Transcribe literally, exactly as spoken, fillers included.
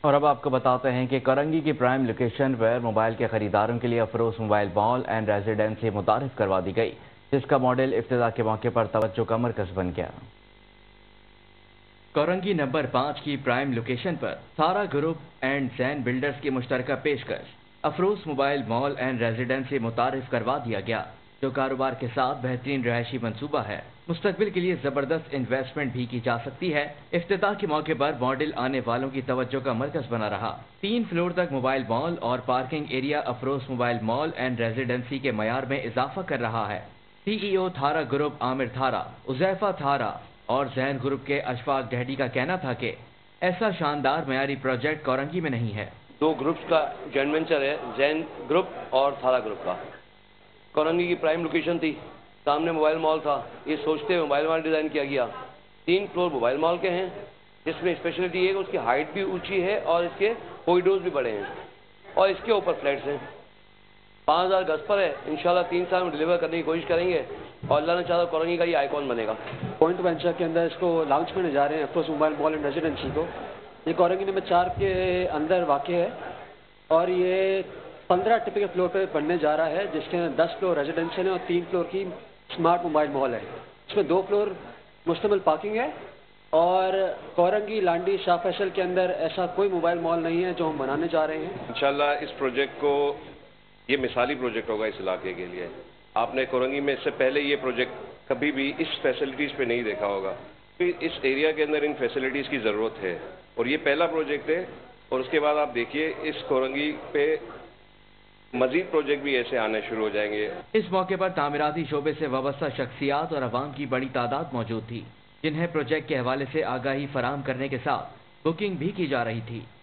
اور اب آپ کو بتاتے ہیں کہ کرنگی کی پرائم لوکیشن پر موبائل کے خریداروں کے لیے Afroz mobile mall and residency متعارف کروا دی گئی، جس کا ماڈل افتتاح کے موقع پر توجہ کا مرکز بن گیا۔ کرنگی نمبر پانچ کی پرائم لوکیشن پر Thara group and Zain builders کی مشترکہ پیشکش Afroz mobile mall and residency متعارف کروا دیا گیا، جو کاروبار کے ساتھ بہترین رہائشی منصوبہ ہے۔ مستقبل کے لیے زبردست انویسٹمنٹ بھی کی جا سکتی ہے۔ افتتاح کے موقع پر ماڈل آنے والوں کی توجہ کا مرکز بنا رہا۔ تین فلور تک موبائل مال اور parking area Afroz mobile mall and residency کے معیار میں اضافہ کر رہا ہے۔ سی ای او تھارا گروپ عامر تھارا، حذیفہ تھارا اور زین گروپ کے اشفاق ڈہڈی کا کہنا تھا کہ ایسا شاندار معیاری پروجیکٹ کورنگی میں نہیں ہے۔ دو گروپس کا جوائنٹ وینچر ہے، زین گروپ اور تھارا گروپ کا۔ کورنگی کی پرائم لوکیشن تھی، سامنے موبائل مال تھا، یہ سوچتے ہوئے موبائل مال ڈیزائن کیا گیا۔ تین فلور موبائل مال کے ہیں، جس میں اسپیشلٹی یہ ہے کہ اس کی ہائٹ بھی اونچی ہے اور اس کے کوریڈورز بھی بڑے ہیں، اور اس کے اوپر فلیٹس ہیں۔ پانچ ہزار گز پر ہے، انشاءاللہ تین سال میں ڈلیور کرنے کی کوشش کریں گے، اور اللہ نے چاہا کورنگی کا یہ آئیکن بنے گا۔ پوائنٹ وینچر کے اندر اس کو لانچ کرنے جا رہے ہیں، Afroz mobile mall and residency کو۔ یہ کورنگی نمبر چار کے اندر واقع ہے، اور یہ پندرہ ٹپکل فلور پہ بننے جا رہا ہے، جس کے اندر دس فلور ریزیڈینشیل ہے اور تین فلور کی اسمارٹ موبائل مال ہے۔ اس میں دو فلور مشتمل پارکنگ ہے، اور کورنگی لانڈی شاہ فیصل کے اندر ایسا کوئی موبائل مال نہیں ہے جو ہم بنانے جا رہے ہیں۔ انشاءاللہ اس پروجیکٹ کو یہ مثالی پروجیکٹ ہوگا اس علاقے کے لیے۔ آپ نے کورنگی میں اس سے پہلے یہ پروجیکٹ کبھی بھی اس فیسلٹیز پہ نہیں دیکھا ہوگا، اس ایریا کے اندر ان فیسلٹیز کی ضرورت ہے، اور یہ پہلا پروجیکٹ ہے۔ اور اس کے بعد آپ دیکھیے اس کورنگی پہ مزید پروجیکٹ بھی ایسے آنے شروع ہو جائیں گے۔ اس موقع پر تعمیراتی شعبے سے وابستہ شخصیات اور عوام کی بڑی تعداد موجود تھی، جنہیں پروجیکٹ کے حوالے سے آگاہی فراہم کرنے کے ساتھ بکنگ بھی کی جا رہی تھی۔